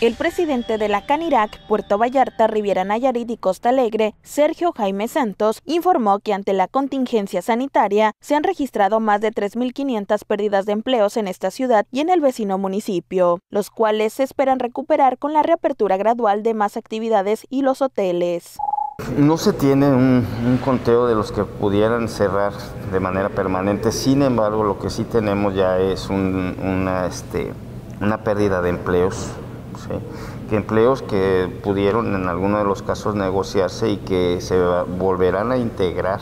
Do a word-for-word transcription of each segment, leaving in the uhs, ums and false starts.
El presidente de la Canirac, Puerto Vallarta, Riviera Nayarit y Costa Alegre, Sergio Jaime Santos, informó que ante la contingencia sanitaria se han registrado más de tres mil quinientas pérdidas de empleos en esta ciudad y en el vecino municipio, los cuales se esperan recuperar con la reapertura gradual de más actividades y los hoteles. No se tiene un, un conteo de los que pudieran cerrar de manera permanente, sin embargo lo que sí tenemos ya es un, una, este, una pérdida de empleos. Sí, que empleos que pudieron en algunos de los casos negociarse y que se volverán a integrar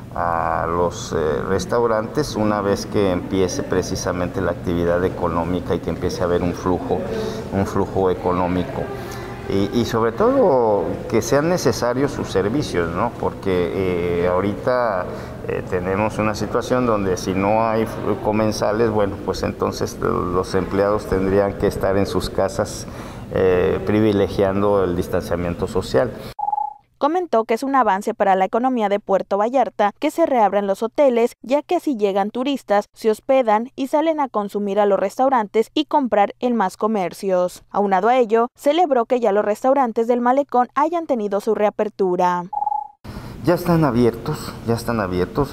a los eh, restaurantes una vez que empiece precisamente la actividad económica y que empiece a haber un flujo, un flujo económico. Y, y sobre todo que sean necesarios sus servicios, ¿no? Porque eh, ahorita eh, tenemos una situación donde si no hay comensales, bueno, pues entonces los empleados tendrían que estar en sus casas eh, privilegiando el distanciamiento social. Comentó que es un avance para la economía de Puerto Vallarta que se reabran los hoteles, ya que así llegan turistas, se hospedan y salen a consumir a los restaurantes y comprar en más comercios. Aunado a ello, celebró que ya los restaurantes del Malecón hayan tenido su reapertura. Ya están abiertos, ya están abiertos,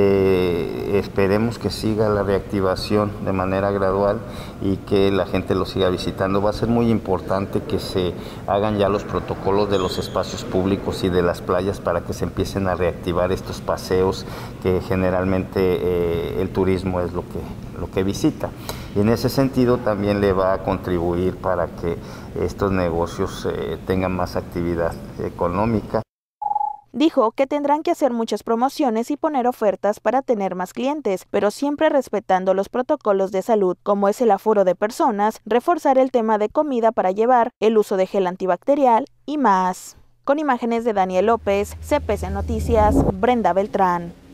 eh, esperemos que siga la reactivación de manera gradual y que la gente lo siga visitando. Va a ser muy importante que se hagan ya los protocolos de los espacios públicos y de las playas para que se empiecen a reactivar estos paseos que generalmente eh, el turismo es lo que, lo que visita. Y en ese sentido también le va a contribuir para que estos negocios eh, tengan más actividad económica. Dijo que tendrán que hacer muchas promociones y poner ofertas para tener más clientes, pero siempre respetando los protocolos de salud, como es el aforo de personas, reforzar el tema de comida para llevar, el uso de gel antibacterial y más. Con imágenes de Daniel López, C P C Noticias, Brenda Beltrán.